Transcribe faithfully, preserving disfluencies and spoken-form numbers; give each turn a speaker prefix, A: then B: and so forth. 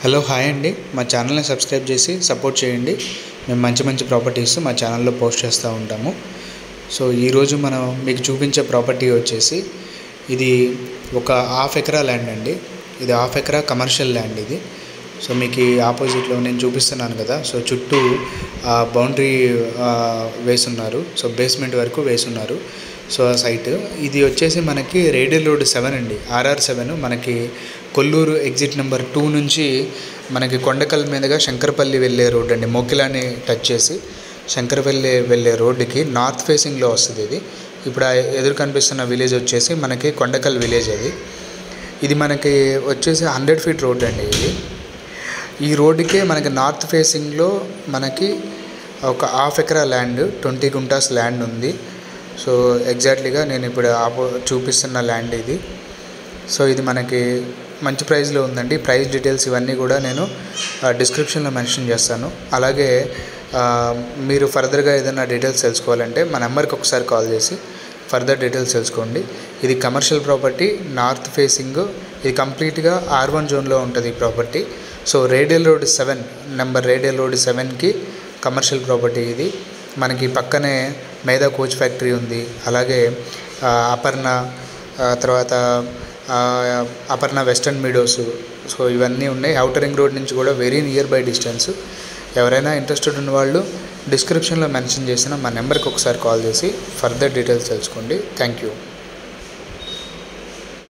A: Hello hi అండి, మా ఛానల్ని సబ్స్క్రైబ్ చేసి సపోర్ట్ చేయండి. మేము మంచి మంచి ప్రాపర్టీస్ మా ఛానల్లో పోస్ట్ చేస్తూ ఉంటాము. సో ఈరోజు మనం మీకు చూపించే ప్రాపర్టీ వచ్చేసి ఇది ఒక హాఫ్ ఎకరా ల్యాండ్ అండి. ఇది హాఫ్ ఎకరా కమర్షియల్ ల్యాండ్ ఇది. సో మీకు ఆపోజిట్లో నేను చూపిస్తున్నాను కదా, సో చుట్టూ బౌండరీ వేసున్నారు. సో బేస్మెంట్ వరకు వేసున్నారు. సో ఆ సైట్ ఇది వచ్చేసి మనకి రేడియల్ రోడ్ సెవెన్ అండి, ఆర్ఆర్ సెవెన్. మనకి కొల్లూరు ఎగ్జిట్ నెంబర్ టూ నుంచి మనకి కొండకల్ మీదుగా శంకరపల్లి వెళ్ళే రోడ్ అండి. మోకిలాని టచ్ చేసి శంకరపల్లి వెళ్ళే రోడ్డుకి నార్త్ ఫేసింగ్లో వస్తుంది ఇది. ఇప్పుడు ఎదురు కనిపిస్తున్న విలేజ్ వచ్చేసి మనకి కొండకల్ విలేజ్. అది ఇది మనకి వచ్చేసి హండ్రెడ్ ఫీట్ రోడ్ అండి. ఇది ఈ రోడ్డుకే మనకి నార్త్ ఫేసింగ్లో మనకి ఒక హాఫ్ ఎకరా ల్యాండ్, ట్వంటీ గుంటాస్ ల్యాండ్ ఉంది. సో ఎగ్జాక్ట్లీగా నేను ఇప్పుడు ఆపో చూపిస్తున్న ల్యాండ్ ఇది. సో ఇది మనకి మంచి ప్రైస్లో ఉందండి. ప్రైస్ డీటెయిల్స్ ఇవన్నీ కూడా నేను డిస్క్రిప్షన్లో మెన్షన్ చేస్తాను. అలాగే మీరు ఫర్దర్గా ఏదైనా డీటెయిల్స్ తెలుసుకోవాలంటే మా నెంబర్కి ఒకసారి కాల్ చేసి ఫర్దర్ డీటెయిల్స్ తెలుసుకోండి. ఇది కమర్షియల్ ప్రాపర్టీ, నార్త్ ఫేసింగ్. ఇది కంప్లీట్గా ఆర్ వన్ జోన్లో ఉంటుంది ఈ property. So radial road seven number radial road సెవెన్కి కమర్షియల్ ప్రాపర్టీ ఇది. మనకి పక్కనే మేధా కోచ్ ఫ్యాక్టరీ ఉంది. అలాగే అపర్ణ, తర్వాత అపర్ణ వెస్టర్న్ మీడోస్, సో ఇవన్నీ ఉన్నాయి. ఔటర్ రింగ్ రోడ్ నుంచి కూడా వెరీ నియర్ బై డిస్టెన్స్. ఎవరైనా ఇంట్రెస్టెడ్ ఉన్న వాళ్ళు డిస్క్రిప్షన్లో మెన్షన్ చేసిన మా నెంబర్కి ఒకసారి కాల్ చేసి ఫర్దర్ డీటెయిల్స్ తెలుసుకోండి. Thank you.